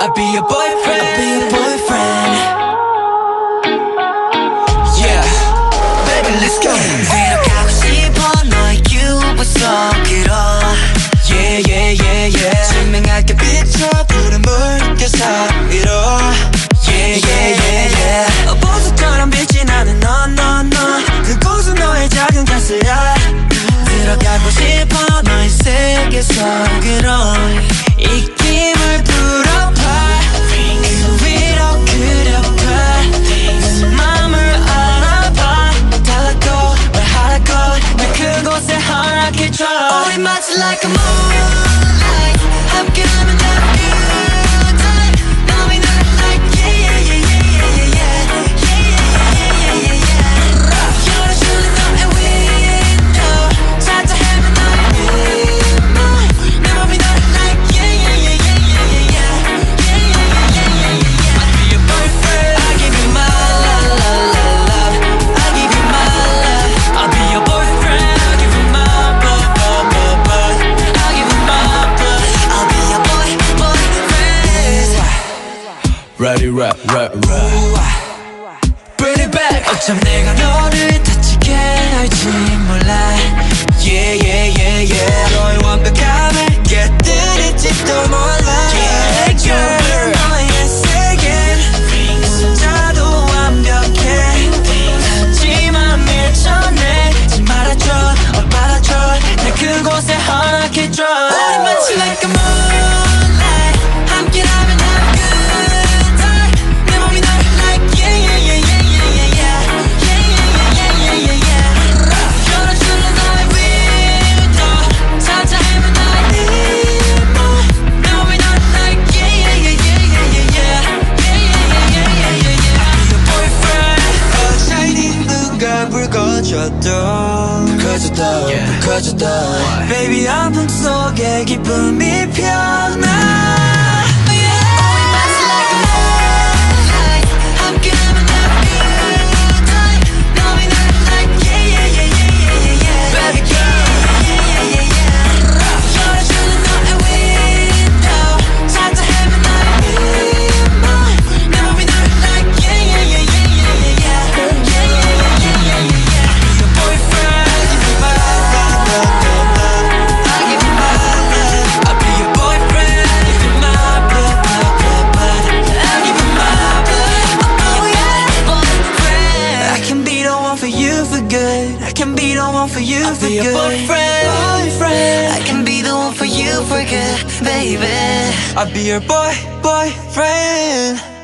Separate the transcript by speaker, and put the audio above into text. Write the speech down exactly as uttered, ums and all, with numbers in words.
Speaker 1: I'll be your boyfriend.
Speaker 2: I'll be your boyfriend.
Speaker 1: Yeah, baby, let's go.
Speaker 2: 데려가고 싶어 너의 유부 속으로.
Speaker 1: Yeah, yeah, yeah, yeah.
Speaker 2: 증명할게 비춰 푸른 물결 사이로.
Speaker 1: Yeah, yeah, yeah, yeah.
Speaker 2: 보석처럼 빛이 나는 너, 너, 너. 그곳은 너의 작은 가스야. 들어가고 싶어 너의 세계 속으로. 이 힘을 불어봐. 그 위로 그려봐. 내 맘을 알아봐. 달라고 말하라고 날 그곳에 허락해줘. 우리 마치 like a moonlight. 함께라면 다 good time. 너의 노래 like yeah yeah yeah yeah yeah yeah yeah yeah yeah. 열어줄래 너의 window. 살짝 해봐 너의 midnight. 내 맘이 너를 like yeah yeah yeah yeah yeah yeah yeah yeah yeah yeah. I'll be your boyfriend. I give you my love, love, love. I give you my love. I'll be your boyfriend. I give you my love, love, love, love. I give you my love. I'll be your boy, boyfriend.
Speaker 1: Ready, rap, rap, rap. Bring it back.
Speaker 2: 어쩜 내가 너를 다치게 할지 몰라.
Speaker 1: Yeah, yeah, yeah, yeah.
Speaker 2: 너의 완벽함을 깨뜨릴지도 몰라.
Speaker 1: Yeah, girl.
Speaker 2: 너의 세계는 혼자도 완벽해. 하지만 밀쳐내지 말아줘. 어 받아줘. 날 그곳에 허락해줘. 우리 마치 like a moonlight. 함께라면 I'm good time. 내 맘이 너를 like yeah yeah yeah yeah yeah yeah yeah yeah yeah yeah yeah yeah. 열어줄래 너의 window. 살짝 해봐 너의 midnight. 내 맘이 너를 like yeah yeah yeah yeah yeah yeah yeah yeah yeah yeah yeah. I'll be your boyfriend. Oh shining 누가 불 꺼져도 불 꺼져도 불 꺼져도 Baby 아픔 속에 기쁨이 피어나. I can be the one for you for good. Boyfriend, boyfriend. I can be the one for you for good, baby. I'll be your boy, boyfriend.